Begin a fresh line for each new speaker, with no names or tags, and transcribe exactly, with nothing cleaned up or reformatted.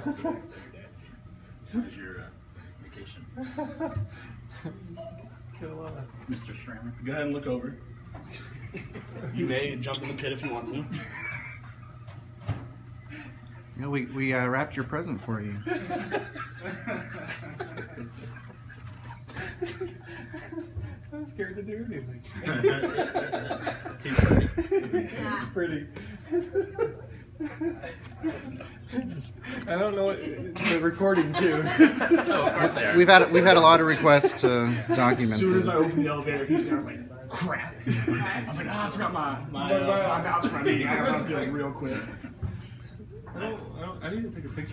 How's your uh, vacation? Mister Schrammer. Go ahead and look over. You may jump in the pit if you want to.
You know, we we uh, wrapped your present for you.
I'm scared to do anything.
It's too pretty.
It's pretty. I don't know what the recording too.
Oh, of course they are.
We've had we've had a lot of requests to document
As soon as
this.
I opened the elevator, he was there. I was like, crap. I was like, oh, I forgot my my, uh, my mouse for me. I got to feel real quick.
I, don't, I, don't, I need to take a picture.